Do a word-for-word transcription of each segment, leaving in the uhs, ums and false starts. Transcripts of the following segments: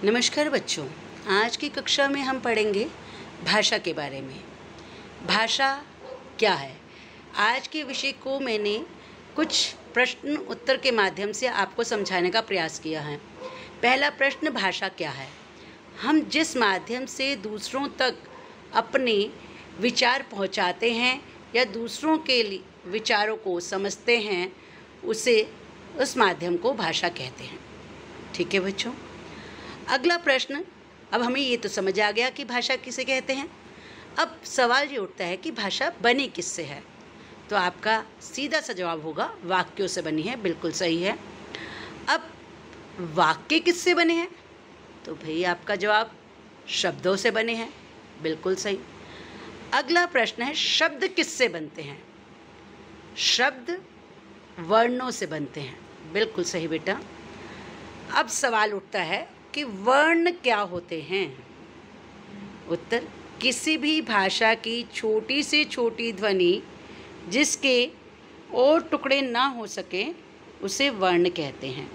नमस्कार बच्चों, आज की कक्षा में हम पढ़ेंगे भाषा के बारे में। भाषा क्या है? आज के विषय को मैंने कुछ प्रश्न उत्तर के माध्यम से आपको समझाने का प्रयास किया है। पहला प्रश्न, भाषा क्या है? हम जिस माध्यम से दूसरों तक अपने विचार पहुंचाते हैं या दूसरों के लिए विचारों को समझते हैं, उसे उस माध्यम को भाषा कहते हैं। ठीक है बच्चों। अगला प्रश्न, अब हमें ये तो समझ आ गया कि भाषा किसे कहते हैं। अब सवाल ये उठता है कि भाषा बनी किससे है? तो आपका सीधा सा जवाब होगा वाक्यों से बनी है। बिल्कुल सही है। अब वाक्य किससे बने हैं? तो भाई आपका जवाब शब्दों से बने हैं। बिल्कुल सही। अगला प्रश्न है, शब्द किससे बनते हैं? शब्द वर्णों से बनते हैं। बिल्कुल सही बेटा। अब सवाल उठता है कि वर्ण क्या होते हैं? उत्तर, किसी भी भाषा की छोटी से छोटी ध्वनि जिसके और टुकड़े ना हो सके उसे वर्ण कहते हैं।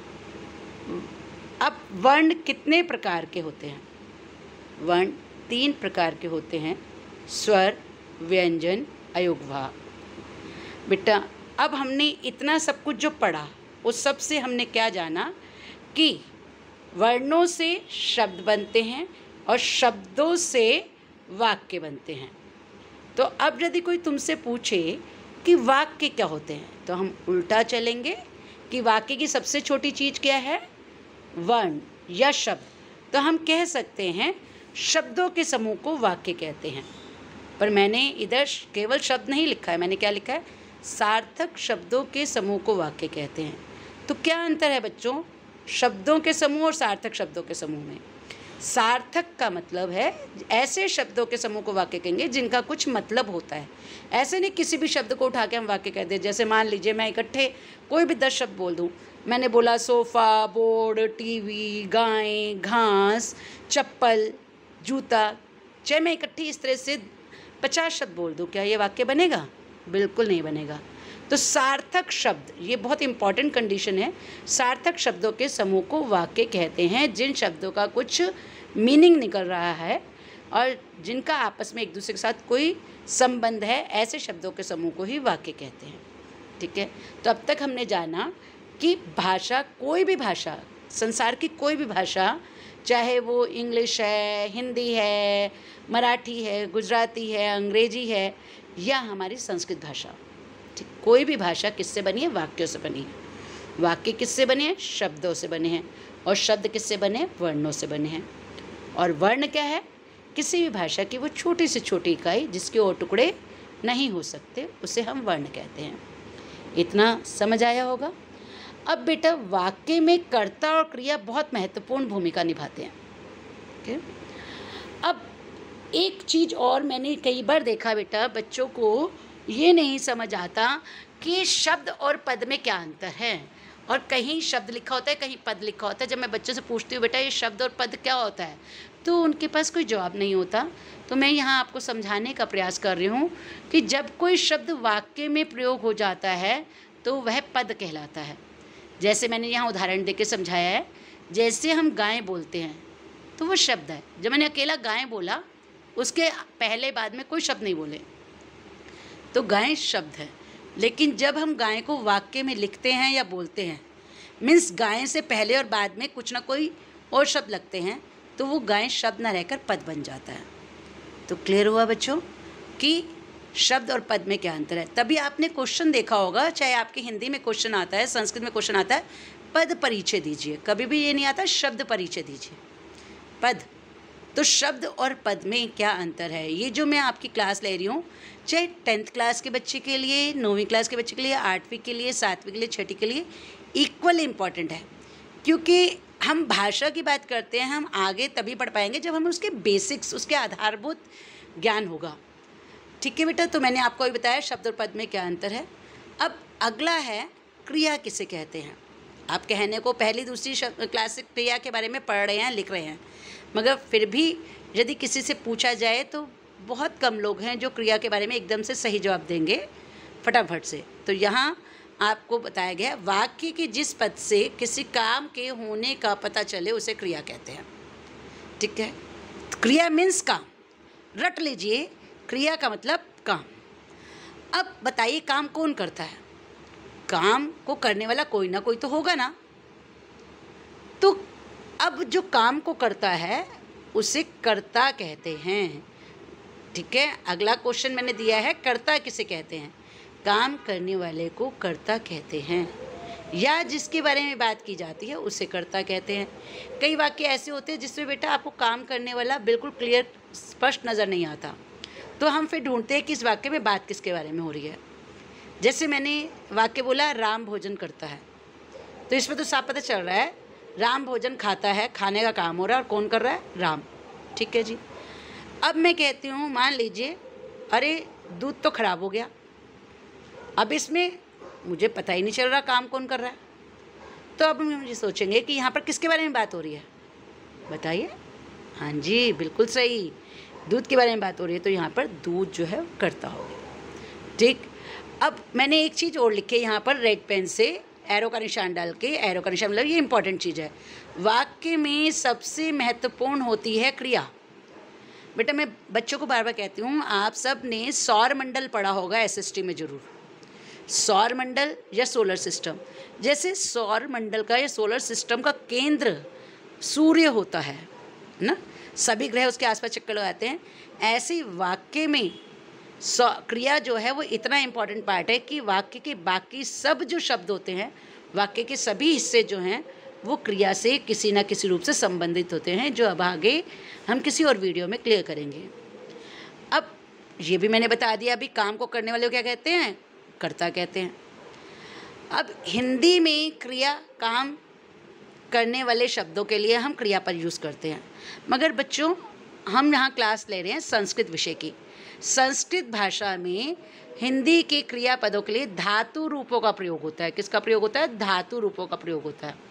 अब वर्ण कितने प्रकार के होते हैं? वर्ण तीन प्रकार के होते हैं, स्वर, व्यंजन, अयोगवाह। बेटा अब हमने इतना सब कुछ जो पढ़ा उस सब से हमने क्या जाना कि वर्णों से शब्द बनते हैं और शब्दों से वाक्य बनते हैं। तो अब यदि कोई तुमसे पूछे कि वाक्य क्या होते हैं, तो हम उल्टा चलेंगे कि वाक्य की सबसे छोटी चीज़ क्या है? वर्ण या शब्द। तो हम कह सकते हैं शब्दों के समूह को वाक्य कहते हैं। पर मैंने इधर केवल शब्द नहीं लिखा है, मैंने क्या लिखा है? सार्थक शब्दों के समूह को वाक्य कहते हैं। तो क्या अंतर है बच्चों शब्दों के समूह और सार्थक शब्दों के समूह में? सार्थक का मतलब है ऐसे शब्दों के समूह को वाक्य कहेंगे जिनका कुछ मतलब होता है। ऐसे नहीं किसी भी शब्द को उठा के हम वाक्य कह दें। जैसे मान लीजिए मैं इकट्ठे कोई भी दस शब्द बोल दूं। मैंने बोला सोफ़ा, बोर्ड, टीवी, गाय, घास, चप्पल, जूता। चाहे मैं इकट्ठी इस तरह से पचास शब्द बोल दूं, क्या ये वाक्य बनेगा? बिल्कुल नहीं बनेगा। तो सार्थक शब्द, ये बहुत इंपॉर्टेंट कंडीशन है, सार्थक शब्दों के समूह को वाक्य कहते हैं जिन शब्दों का कुछ मीनिंग निकल रहा है और जिनका आपस में एक दूसरे के साथ कोई संबंध है, ऐसे शब्दों के समूह को ही वाक्य कहते हैं। ठीक है। तो अब तक हमने जाना कि भाषा, कोई भी भाषा, संसार की कोई भी भाषा, चाहे वो इंग्लिश है, हिंदी है, मराठी है, गुजराती है, अंग्रेजी है या हमारी संस्कृत भाषा, ठीक, कोई भी भाषा किससे बनी है? वाक्यों से बनी है। वाक्य किससे बने हैं? शब्दों से बने हैं। और शब्द किससे बने हैं? वर्णों से बने हैं। और वर्ण क्या है? किसी भी भाषा की वो छोटी से छोटी इकाई जिसके और टुकड़े नहीं हो सकते, उसे हम वर्ण कहते हैं। इतना समझ आया होगा। अब बेटा वाक्य में कर्ता और क्रिया बहुत महत्वपूर्ण भूमिका निभाते हैं। ओके। अब एक चीज़ और मैंने कई बार देखा बेटा, बच्चों को ये नहीं समझ आता कि शब्द और पद में क्या अंतर है। और कहीं शब्द लिखा होता है, कहीं पद लिखा होता है। जब मैं बच्चों से पूछती हूँ बेटा ये शब्द और पद क्या होता है, तो उनके पास कोई जवाब नहीं होता। तो मैं यहाँ आपको समझाने का प्रयास कर रही हूँ कि जब कोई शब्द वाक्य में प्रयोग हो जाता है तो वह पद कहलाता है। जैसे मैंने यहाँ उदाहरण देके समझाया है, जैसे हम गाय बोलते हैं तो वो शब्द है। जब मैंने अकेला गाय बोला, उसके पहले बाद में कोई शब्द नहीं बोले, तो गाय शब्द है। लेकिन जब हम गाय को वाक्य में लिखते हैं या बोलते हैं, मीन्स गाय से पहले और बाद में कुछ ना कोई और शब्द लगते हैं, तो वो गाय शब्द ना रहकर पद बन जाता है। तो क्लियर हुआ बच्चों कि शब्द और पद में क्या अंतर है। तभी आपने क्वेश्चन देखा होगा, चाहे आपके हिंदी में क्वेश्चन आता है, संस्कृत में क्वेश्चन आता है, पद परिचय दीजिए। कभी भी ये नहीं आता शब्द परिचय दीजिए। पद, तो शब्द और पद में क्या अंतर है, ये जो मैं आपकी क्लास ले रही हूँ, चाहे टेंथ क्लास के बच्चे के लिए, नौवीं क्लास के बच्चे के लिए, आठवीं के लिए, सातवीं के लिए, छठी के लिए इक्वल इम्पॉर्टेंट है। क्योंकि हम भाषा की बात करते हैं, हम आगे तभी पढ़ पाएंगे जब हमें उसके बेसिक्स, उसके आधारभूत ज्ञान होगा। ठीक है बेटा। तो मैंने आपको अभी बताया शब्द और पद में क्या अंतर है। अब अगला है क्रिया किसे कहते हैं। आप कहने को पहली दूसरी क्लास क्रिया के बारे में पढ़ रहे हैं, लिख रहे हैं, मगर फिर भी यदि किसी से पूछा जाए तो बहुत कम लोग हैं जो क्रिया के बारे में एकदम से सही जवाब देंगे फटाफट से। तो यहाँ आपको बताया गया है, वाक्य के जिस पद से किसी काम के होने का पता चले उसे क्रिया कहते हैं। ठीक है, क्रिया मीन्स काम, रट लीजिए, क्रिया का मतलब काम। अब बताइए काम कौन करता है? काम को करने वाला कोई ना कोई तो होगा ना। तो अब जो काम को करता है उसे कर्ता कहते हैं। ठीक है, अगला क्वेश्चन मैंने दिया है, कर्ता किसे कहते हैं? काम करने वाले को कर्ता कहते हैं, या जिसके बारे में बात की जाती है उसे कर्ता कहते हैं। कई वाक्य ऐसे होते हैं जिसमें बेटा आपको काम करने वाला बिल्कुल क्लियर स्पष्ट नज़र नहीं आता, तो हम फिर ढूंढते हैं कि इस वाक्य में बात किसके बारे में हो रही है। जैसे मैंने वाक्य बोला राम भोजन करता है, तो इसमें तो साफ पता चल रहा है राम भोजन खाता है, खाने का काम हो रहा है, और कौन कर रहा है? राम। ठीक है जी। अब मैं कहती हूँ, मान लीजिए अरे दूध तो ख़राब हो गया, अब इसमें मुझे पता ही नहीं चल रहा काम कौन कर रहा है, तो अब मुझे सोचेंगे कि यहाँ पर किसके बारे में बात हो रही है? बताइए। हाँ जी, बिल्कुल सही, दूध के बारे में बात हो रही है, तो यहाँ पर दूध जो है करता होगा। ठीक, अब मैंने एक चीज़ और लिखी है यहाँ पर रेड पेन से, एरो का निशान डाल के, एरो का निशान मतलब ये इंपॉर्टेंट चीज़ है। वाक्य में सबसे महत्वपूर्ण होती है क्रिया। बेटा मैं बच्चों को बार बार कहती हूँ, आप सब ने सौर मंडल पढ़ा होगा एसएसटी में ज़रूर, सौर मंडल या सोलर सिस्टम। जैसे सौर मंडल का या सोलर सिस्टम का केंद्र सूर्य होता है ना, सभी ग्रह उसके आसपास चक्कर लगाते हैं, ऐसे वाक्य में क्रिया जो है वो इतना इम्पॉर्टेंट पार्ट है कि वाक्य के बाकी सब जो शब्द होते हैं, वाक्य के सभी हिस्से जो हैं वो क्रिया से किसी ना किसी रूप से संबंधित होते हैं, जो अब आगे हम किसी और वीडियो में क्लियर करेंगे। अब ये भी मैंने बता दिया, अभी काम को करने वाले को क्या कहते हैं? कर्ता कहते हैं। अब हिंदी में क्रिया काम करने वाले शब्दों के लिए हम क्रियापद यूज़ करते हैं, मगर बच्चों हम यहाँ क्लास ले रहे हैं संस्कृत विषय की। संस्कृत भाषा में हिंदी के क्रियापदों के लिए धातु रूपों का प्रयोग होता है। किसका प्रयोग होता है? धातु रूपों का प्रयोग होता है।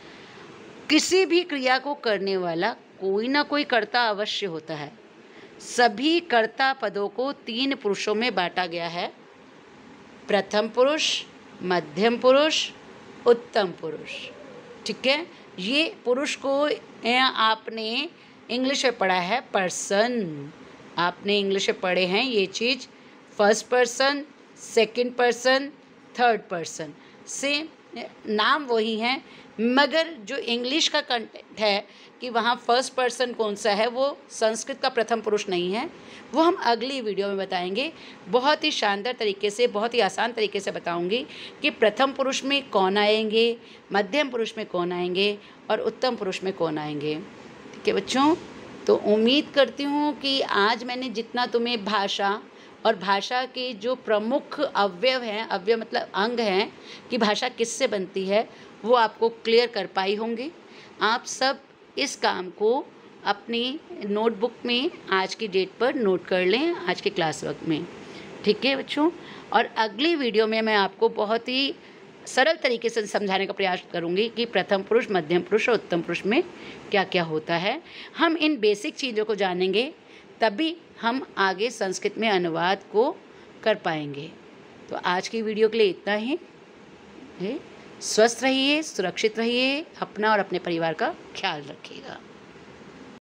किसी भी क्रिया को करने वाला कोई ना कोई कर्ता अवश्य होता है। सभी कर्ता पदों को तीन पुरुषों में बांटा गया है, प्रथम पुरुष, मध्यम पुरुष, उत्तम पुरुष। ठीक है, ये पुरुष को आपने इंग्लिश में पढ़ा है पर्सन, आपने इंग्लिश में पढ़े हैं ये चीज़, first person, second person, third person, same नाम वही हैं, मगर जो इंग्लिश का कंटेंट है कि वहाँ फर्स्ट पर्सन कौन सा है, वो संस्कृत का प्रथम पुरुष नहीं है, वो हम अगली वीडियो में बताएंगे। बहुत ही शानदार तरीके से, बहुत ही आसान तरीके से बताऊंगी कि प्रथम पुरुष में कौन आएंगे, मध्यम पुरुष में कौन आएंगे और उत्तम पुरुष में कौन आएंगे। ठीक है बच्चों, तो उम्मीद करती हूँ कि आज मैंने जितना तुम्हें भाषा और भाषा के जो प्रमुख अवयव हैं, अवयव मतलब अंग हैं कि भाषा किससे बनती है, वो आपको क्लियर कर पाई होंगी। आप सब इस काम को अपनी नोटबुक में आज की डेट पर नोट कर लें, आज के क्लास वर्क में। ठीक है बच्चों, और अगली वीडियो में मैं आपको बहुत ही सरल तरीके से समझाने का प्रयास करूंगी कि प्रथम पुरुष, मध्यम पुरुष और उत्तम पुरुष में क्या क्या होता है। हम इन बेसिक चीज़ों को जानेंगे तभी हम आगे संस्कृत में अनुवाद को कर पाएंगे। तो आज की वीडियो के लिए इतना ही। स्वस्थ रहिए, सुरक्षित रहिए, अपना और अपने परिवार का ख्याल रखिएगा।